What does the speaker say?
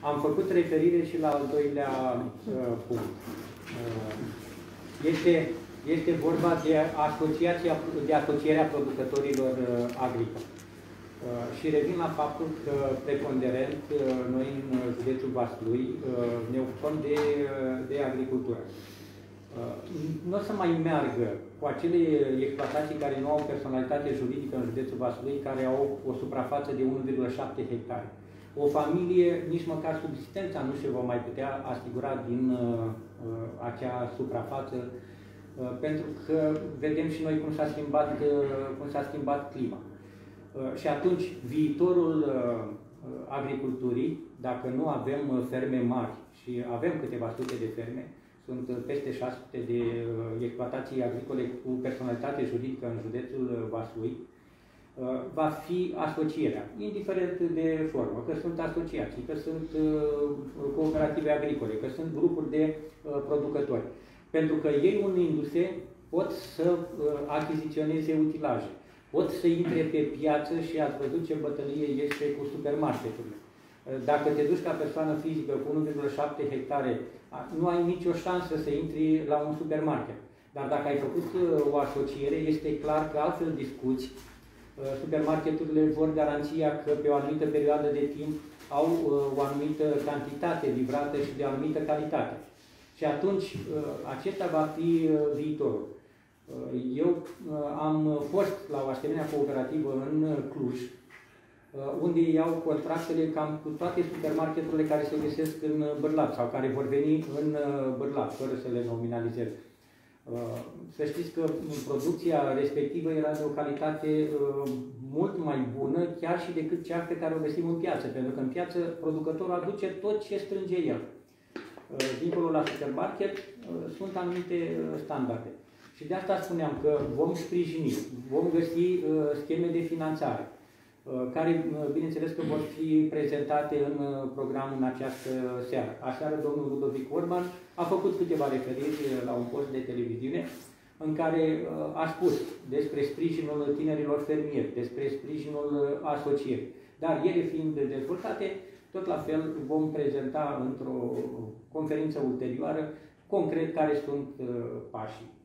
Am făcut referire și la al doilea punct. Este vorba de asocierea producătorilor agricoli. Și revin la faptul că, preponderent, noi în județul Vaslui ne ocupăm de agricultură. Nu o să mai meargă cu acele exploatații care nu au personalitate juridică în județul Vaslui, care au o suprafață de 1,7 hectare. O familie, nici măcar subsistența nu se va mai putea asigura din acea suprafață, pentru că vedem și noi cum s-a schimbat clima. Și atunci, viitorul agriculturii, dacă nu avem ferme mari, și avem câteva sute de ferme, sunt peste 600 de exploatații agricole cu personalitate juridică în județul Vaslui, va fi asocierea, indiferent de formă, că sunt asociații, că sunt cooperative agricole, că sunt grupuri de producători. Pentru că ei, unindu-se, pot să achiziționeze utilaje, pot să intre pe piață și ați văzut ce bătălie este cu supermarketurile. Dacă te duci ca persoană fizică cu 1,7 hectare, nu ai nicio șansă să intri la un supermarket. Dar dacă ai făcut o asociere, este clar că altfel discuți. Supermarketurile vor garanția că pe o anumită perioadă de timp au o anumită cantitate livrată și de anumită calitate. Și atunci acesta va fi viitorul. Eu am fost la o asemenea cooperativă în Cluj, unde iau contractele cam cu toate supermarketurile care se găsesc în Bârlad sau care vor veni în Bârlad, fără să le nominalizez. Să știți că producția respectivă era de o calitate mult mai bună, chiar și decât cea pe care o găsim în piață, pentru că în piață producătorul aduce tot ce strânge el. Dincolo la supermarket sunt anumite standarde. Și de asta spuneam că vom sprijini, vom găsi scheme de finanțare, care, bineînțeles, că vor fi prezentate în program în această seară. Aseară, domnul Ludovic Orban a făcut câteva referiri la un post de televiziune în care a spus despre sprijinul tinerilor fermieri, despre sprijinul asocierii. Dar ele fiind dezvoltate, tot la fel vom prezenta într-o conferință ulterioară concret care sunt pașii.